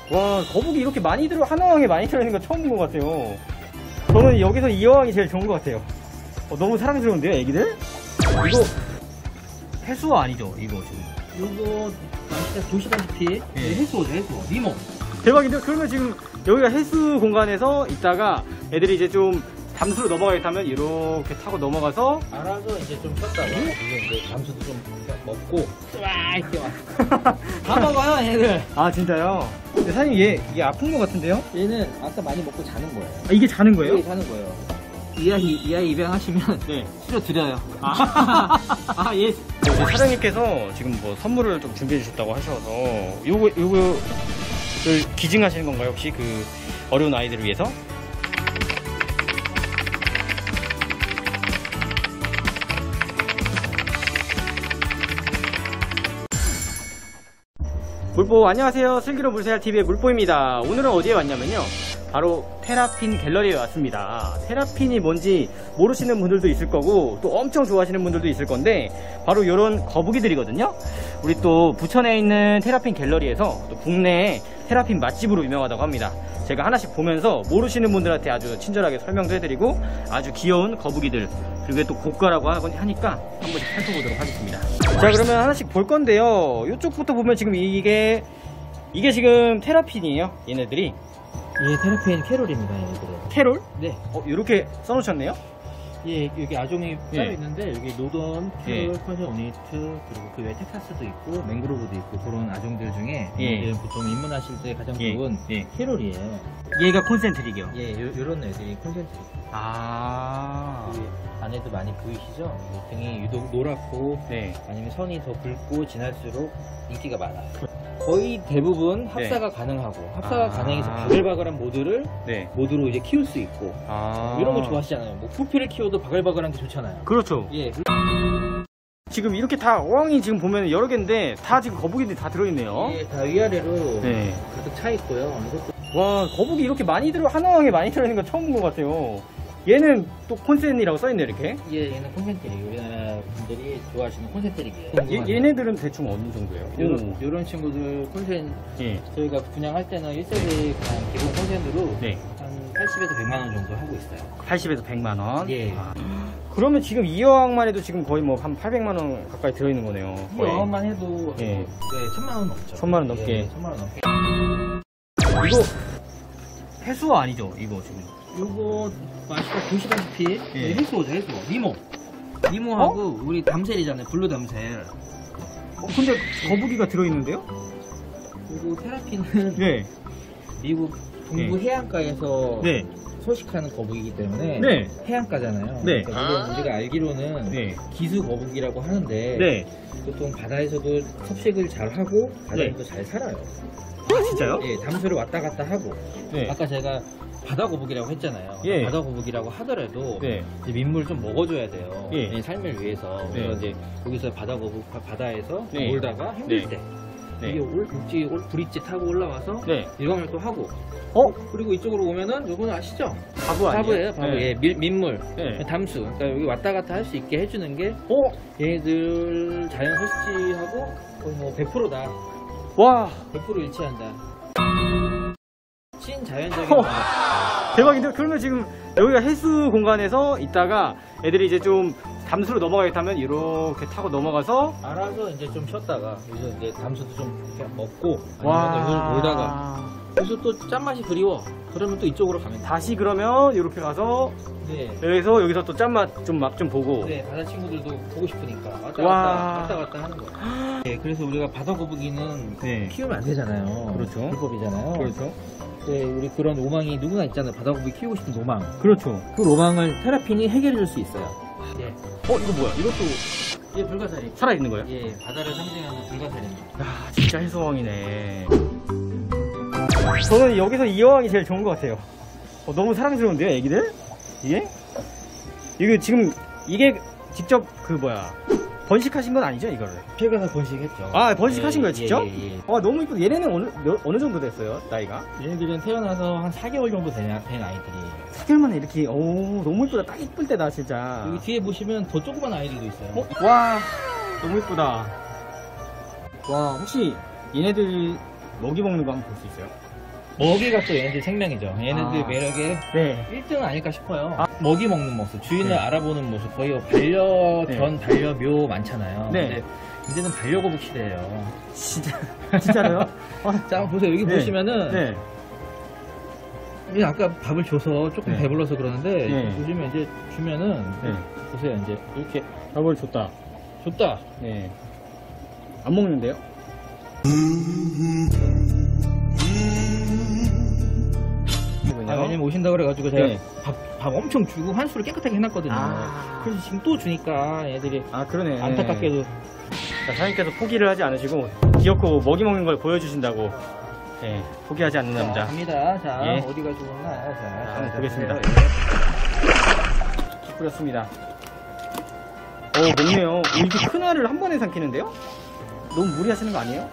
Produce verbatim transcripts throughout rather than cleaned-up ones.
와, 거북이 이렇게 많이 들어, 한 어항에 많이 들어있는 거 처음 본 것 같아요. 저는 여기서 이 어항이 제일 좋은 것 같아요. 어, 너무 사랑스러운데요, 애기들? 이거 해수어 아니죠, 이거 지금? 이거 아시다 보시다시피 예. 해수어죠, 해수어. 니모. 대박인데? 그러면 지금 여기가 해수 공간에서 있다가 애들이 이제 좀 담수로 넘어가겠다면 이렇게 타고 넘어가서 알아서 이제 좀 쉬었다가 이제 이제 잠수도 좀 먹고 와 이렇게 와. 다 먹어요, 얘들. 아, 진짜요? 근데 사장님 얘 이게 아픈 것 같은데요? 얘는 아까 많이 먹고 자는 거예요. 아, 이게 자는 거예요? 이게 자는 거예요. 이 아이 이 아이 입양하시면 네. 수저 드려요. 아, 아 예. 사장님께서 지금 뭐 선물을 좀 준비해 주셨다고 하셔서 요거 요거를 기증하시는 건가요, 혹시 그 어려운 아이들을 위해서? 물보 안녕하세요. 슬기로운 물생활티비의 물보입니다. 오늘은 어디에 왔냐면요, 바로 테라핀 갤러리에 왔습니다. 테라핀이 뭔지 모르시는 분들도 있을 거고 또 엄청 좋아하시는 분들도 있을 건데, 바로 이런 거북이들이거든요. 우리 또 부천에 있는 테라핀 갤러리에서 또 국내에 테라핀 맛집으로 유명하다고 합니다. 제가 하나씩 보면서 모르시는 분들한테 아주 친절하게 설명도 해드리고 아주 귀여운 거북이들, 그리고 또 고가라고 하니까 한 번씩 살펴보도록 하겠습니다. 자, 그러면 하나씩 볼 건데요, 이쪽부터 보면 지금 이게 이게 지금 테라핀이에요, 얘네들이. 예, 테라핀 캐롤입니다, 얘들은. 캐롤? 네. 어, 이렇게 써놓으셨네요? 예, 여기 아종이 따로 예. 있는데 여기 노던, 캐롤, 퍼시아 오니트, 그리고 그 외에 텍사스도 있고 맹그로브도 있고 그런 아종들 중에 예. 얘네들은 보통 입문하실 때 가장 예. 좋은 예. 캐롤이에요. 얘가 콘센트릭이요. 예, 요, 요런 애들이 콘센트릭. 아, 여기 안에도 많이 보이시죠? 등이 유독 노랗고 네. 아니면 선이 더 붉고 진할수록 인기가 많아요. 거의 대부분 합사가 가능하고 합사가 아. 가능해서 바글바글한 모드를 네. 모드로 이제 키울 수 있고 아, 이런 거 좋아하시잖아요. 뭐 부피를 키워도 바글바글한 게 좋잖아요. 그렇죠. 예. 지금 이렇게 다 어항이 지금 보면 여러 개인데 다 지금 거북이들이 다 들어있네요. 예, 다 위아래로 네. 가득 차 있고요. 이것도 와, 거북이 이렇게 많이 들어, 한 어항에 많이 들어있는 거 처음 본 것 같아요. 얘는 또 콘센이라고 써있네, 이렇게. 예, 얘는 콘센트릭. 우리나라 분들이 좋아하시는 콘센트릭이에요. 얘, 얘네들은 대충 어느 정도예요? 요런, 요런 친구들 콘센 예. 저희가 분양할 때는 일 세대 그냥 기본 콘센트로 네. 한 팔십에서 백만 원 정도 하고 있어요. 팔십에서 백만 원? 예. 아, 그러면 지금 이 어항만 해도 지금 거의 뭐 한 팔백만 원 가까이 들어있는 거네요. 이 거의. 어항만 해도 예. 네, 천만 원 넘죠. 천만 원 넘게. 예, 천만 원 넘게. 이거 해수어 아니죠, 이거 지금? 요거 아시다 보시다시피 예. 해수어죠, 해수어. 니모. 니모하고 어? 우리 담셀이잖아요, 블루 담셀. 어, 근데 거북이가 들어있는데요? 그리고 테라핀은 네. 미국 동부 네. 해안가에서 네. 서식하는 거북이기 때문에 네. 해안가잖아요. 네. 그러니까 물론 우리가 알기로는 네. 기수 거북이라고 하는데 네. 보통 바다에서도 섭식을 잘 하고 바다에서도 네. 잘 살아요. 아, 진짜요? 예, 담수를 왔다 갔다 하고. 네. 아까 제가 바다 거북이라고 했잖아요. 예. 바다 거북이라고 하더라도 네. 이제 민물 좀 먹어줘야 돼요. 예. 이 삶을 위해서. 네. 그래서 이제 여기서 바다 거북 바다에서 네. 놀다가 힘들 네. 때 네. 이게 올 국지 올 브릿지 타고 올라와서 네. 일광을 또 하고. 어? 그리고 이쪽으로 오면은 요거는 아시죠? 바보 아니에요? 바보예요, 바보. 네. 예, 밀, 민물, 네. 담수. 그러니까 여기 왔다 갔다 할 수 있게 해주는 게 어? 얘네들 자연 서식지하고 거의 뭐 백 퍼센트다. 와, 백 퍼센트 일치한다. 친자연적인 어. 방법. 대박인데? 그러면 지금 여기가 해수 공간에서 있다가 애들이 이제 좀 담수로 넘어가겠다면 이렇게 타고 넘어가서 알아서 이제 좀 쉬었다가 여기서 이제 담수도 좀 그냥 먹고 와, 아니면 여기서 놀다가 여기서 또 짠맛이 그리워 그러면 또 이쪽으로 가면 돼. 다시 그러면 이렇게 가서 네. 여기서 여기서 또 짠맛 좀 막 좀 보고. 네, 바다 친구들도 보고 싶으니까 왔다 와. 갔다 왔다 갔다 하는 거야. 네, 그래서 우리가 바다 거북이는 네. 키우면 안 되잖아요. 그렇죠. 불법이잖아요. 그렇죠. 네, 우리 그런 로망이 누구나 있잖아요. 바다 거북이 키우고 싶은 로망. 그렇죠. 그 로망을 테라핀이 해결해 줄 수 있어요. 예. 어, 이거 뭐야? 이것도 예, 불가사리. 살아있는 거예요? 예, 바다를 상징하는 불가사리입니다. 야, 진짜 해수어항이네. 저는 여기서 이 어항이 제일 좋은 것 같아요. 어, 너무 사랑스러운데요, 애기들? 이게? 이게 지금, 이게 직접 그 뭐야, 번식하신 건 아니죠, 이거를? 최근에 번식했죠. 아, 번식하신 예, 거예요, 직접? 예, 예, 예. 아, 너무 이쁘다. 얘네는 어느, 몇- 어느 정도 됐어요, 나이가? 얘네들은 태어나서 한 사 개월 정도 된, 된 아이들이에요. 사 개월 만에 이렇게, 오, 너무 이쁘다. 딱 이쁠 때다, 진짜. 여기 뒤에 보시면 더 조그만 아이들도 있어요. 어? 와, 너무 이쁘다. 와, 혹시 얘네들 먹이 먹는 거 한번 볼 수 있어요? 먹이가 또 얘네들 생명이죠. 얘네들 아. 매력의 네. 일 등은 아닐까 싶어요. 아. 먹이 먹는 모습, 주인을 네. 알아보는 모습, 거의 뭐 반려견, 네. 반려묘 많잖아요. 네. 근데 이제는 반려거북 시대예요. 진짜, 진짜로요? 자, 한번 보세요. 여기 네. 보시면은 네. 이게 아까 밥을 줘서 조금 네. 배불러서 그러는데 네. 보시면 이제 주면은 네. 보세요. 이제 이렇게 밥을 줬다. 줬다. 네. 안 먹는데요? 아, 왜냐면 오신다 그래가지고 제가 네. 밥, 밥 엄청 주고 한수를 깨끗하게 해놨거든요. 아. 그래서 지금 또 주니까 애들이 아, 그러네. 안타깝게도 자, 사장님께서 포기를 하지 않으시고 귀엽고 먹이 먹는 걸 보여주신다고 네, 포기하지 않는 자, 남자. 갑니다. 자, 예. 어디가 좋나? 자, 한번 자, 보겠습니다. 보세요. 뿌렸습니다. 오, 먹네요. 오, 이렇게 큰 알을 한 번에 삼키는데요? 너무 무리하시는 거 아니에요?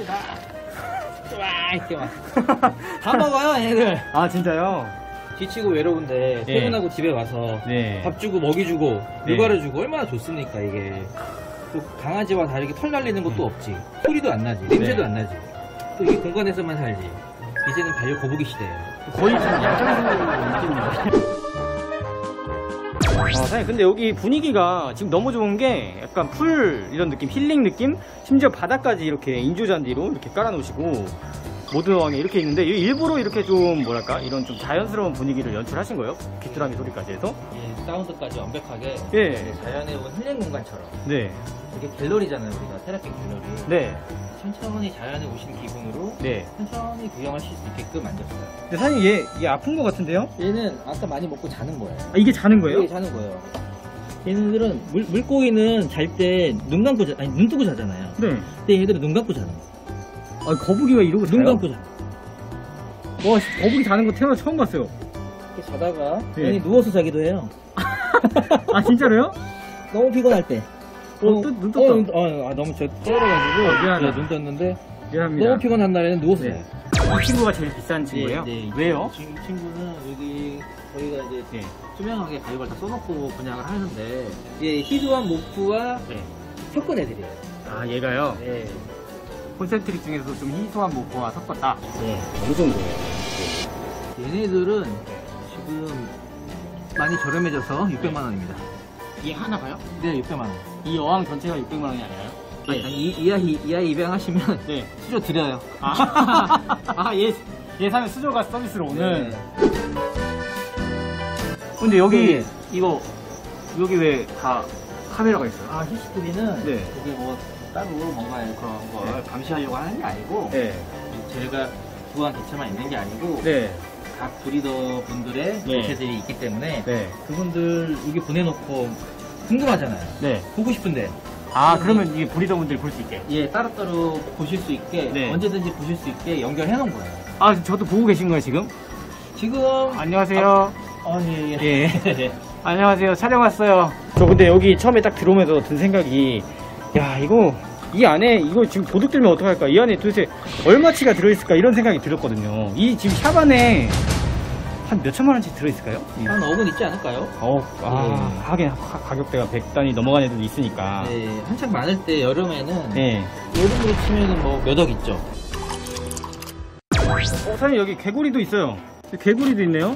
와, 이렇게 막. 다 먹어요, 얘들. 아, 진짜요? 지치고 외로운데, 네. 퇴근하고 집에 와서 네. 밥 주고 먹이 주고 네. 육아를 주고 얼마나 좋습니까 이게. 또 강아지와 다르게 털 날리는 것도 없지, 소리도 안 나지, 냄새도 네. 안 나지. 또 이 공간에서만 살지. 이제는 반려 거북이 시대예요. 거의 좀 약간 느낌이에요. 아, 사장님, 근데 여기 분위기가 지금 너무 좋은 게 약간 풀 이런 느낌, 힐링 느낌? 심지어 바닥까지 이렇게 인조잔디로 이렇게 깔아놓으시고 모든 어항에 이렇게 있는데 일부러 이렇게 좀 뭐랄까 이런 좀 자연스러운 분위기를 연출하신 거예요? 귀뚜라미 소리까지 해서? 예, 사운드까지 완벽하게 예. 자연에 온 힐링 공간처럼. 네. 이게 갤러리잖아요, 우리가 테라핀 갤러리. 네. 천천히 자연에 오신 기분으로 네. 천천히 구경하실 수 있게끔 만들었어요. 근데 사장님 얘, 얘 아픈 거 같은데요? 얘는 아까 많이 먹고 자는 거예요. 아, 이게 자는 거예요? 이게 자는 거예요. 얘네들은 물, 물고기는 잘 때 눈 감고 자, 아니 눈 뜨고 자잖아요. 네. 근데 얘들은 눈 감고 자는 거예요. 아, 거북이가 이러고 자요? 눈 감고 자. 와, 거북이 자는 거 태어나 처음 봤어요. 이렇게 자다가 네. 얘는 누워서 자기도 해요. 아, 진짜로요? 너무 피곤할 때. 어, 또, 눈 떴다. 어, 눈- 어, 아, 너무 저 쩔어가지고 어, 미안하다. 네, 눈 떴는데 미안합니다. 너무 피곤한 날에는 누워서 네. 자요. 이 친구가 제일 비싼 친구예요? 네, 네. 왜요? 이 친- 친구는 여기 저희가 이제 네. 투명하게 가격을 다 써놓고 분양을 하는데 이게 희소한 모프와 네. 섞은 애들이에요. 아, 얘가요? 네. 콘센트릭 중에서도 좀 희소한 모코와 섞었다. 네. 어느 정도예요? 얘네들은 지금 많이 저렴해져서 육백만 원입니다. 얘 하나가요? 네, 육백만 원. 이 어항 전체가 육백만 원이 아니라요? 아니, 아니, 이, 이 아이, 이 아이 입양하시면 네. 수저 드려요. 아, 아 얘, 얘 사면 수저가 서비스로 오는. 네. 근데 여기, 네. 이거, 여기 왜 다 카메라가 있어요? 아, 씨씨티비는 네. 이게 뭐 따로 뭔가 그런 걸 네. 감시하려고 하는 게 아니고 네. 제가 구한 개체만 있는 게 아니고 네. 각 브리더 분들의 네. 개체들이 있기 때문에 네. 그분들 여기 보내놓고 궁금하잖아요. 네. 보고 싶은데 아, 그러면 이게 브리더분들 볼 수 있게. 예 따로따로 보실 수 있게 네. 언제든지 보실 수 있게 연결해 놓은 거예요. 아, 저도 보고 계신 거예요, 지금? 지금 안녕하세요. 아예예 예. 안녕하세요. 촬영 왔어요. 저 근데 여기 처음에 딱 들어오면서 든 생각이, 야, 이거, 이 안에, 이거 지금 도둑 들면 어떡할까? 이 안에 도대체 얼마치가 들어있을까? 이런 생각이 들었거든요. 이 지금 샵 안에 한 몇천만 원치 들어있을까요? 한 억은 있지 않을까요? 어, 아, 네. 하긴 가- 가격대가 백 단위 넘어간 애들도 있으니까. 네 한창 많을 때 여름에는 네. 여름으로 치면은 뭐 몇 억 있죠. 어, 사장님 여기 개구리도 있어요. 개구리도 있네요.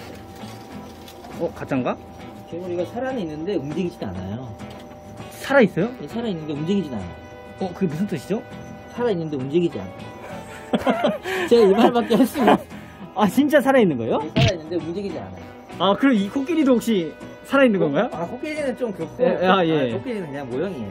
어, 가짠가? 개구리가 살아는 있는데 움직이진 않아요. 살아있어요? 예, 살아있는데 움직이진 않아요. 어, 그게 무슨 뜻이죠? 살아있는데 움직이지 않아요. 제가 이 말밖에 할 수가 없어요. 아, 진짜 살아있는 거예요? 예, 살아있는데 움직이지 않아요. 아, 그럼 이 코끼리도 혹시 살아있는 건가요? 아, 코끼리는 좀 그렇고, 예, 아, 예. 코끼리는 그냥 모형이에요.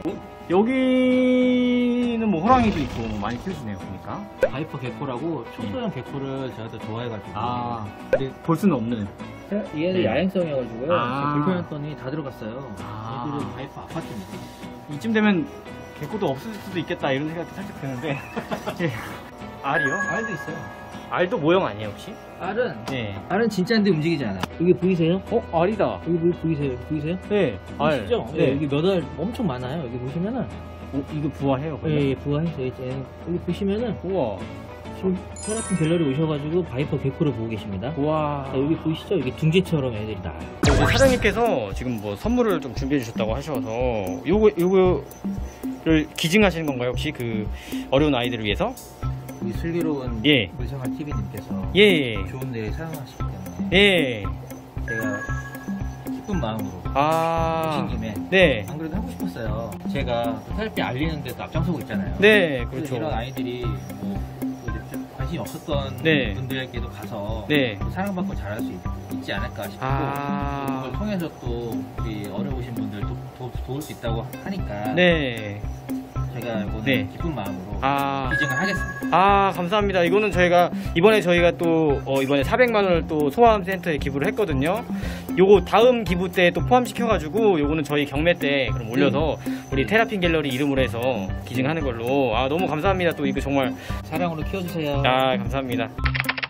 여기는 뭐 호랑이도 있고 뭐 많이 키우시네요, 보니까. 바이퍼 개코라고 초소형 개코를 제가 더 좋아해가지고. 아, 근데 볼 수는 없는. 얘는 네. 야행성이어가지고요. 아. 불편했더니 다 들어갔어요. 아. 얘들은 바이퍼 아파트입니다. 이쯤 되면 개코도 없을 수도 있겠다 이런 생각도 살짝 드는데. 예. 알이요? 알도 있어요. 알도 모형 아니에요, 혹시? 알은, 네. 알은 진짜인데 움직이지 않아요. 여기 보이세요? 어, 알이다. 여기 보, 보이세요? 여기 보이세요? 네, 알. 보이시죠? 네. 네. 여기 몇 알 엄청 많아요. 여기 보시면은. 어, 이거 부화해요, 그러면? 예, 예, 부화했어요. 이제 여기 보시면은 우와. 지금 테라핀 갤러리 오셔가지고 바이퍼 개코를 보고 계십니다. 우와. 자, 여기 보이시죠? 여기 둥지처럼 애들이 나와요. 어, 이제 사장님께서 지금 뭐 선물을 좀 준비해 주셨다고 하셔서 요거 요거를 기증하시는 건가요, 혹시 그 어려운 아이들을 위해서? 우리 슬기로운 예. 물생활 티비님께서 예. 좋은 데 사용하시기 때문에 예. 제가 기쁜 마음으로 아. 오신 김에 네. 안 그래도 하고 싶었어요. 제가 테라피 알리는 데도 앞장서고 있잖아요. 네, 그래서 그렇죠. 이런 아이들이 뭐 이제 좀 관심이 없었던 네. 분들에게도 가서 네. 또 사랑받고 잘할 수 있, 있지 않을까 싶고 아. 그걸 통해서 또 우리 어려우신 분들도 도, 도울 수 있다고 하니까 네. 제가 이거는 네. 기쁜 마음으로 아. 기증을 하겠습니다. 아, 감사합니다. 이거는 저희가 이번에 저희가 또 어, 이번에 사백만 원을 또 소아암센터에 기부를 했거든요. 요거 다음 기부 때 또 포함시켜가지고 요거는 저희 경매 때 그럼 올려서 우리 테라핀 갤러리 이름으로 해서 기증하는 걸로. 아, 너무 감사합니다. 또 이거 정말. 사랑으로 키워주세요. 아, 감사합니다.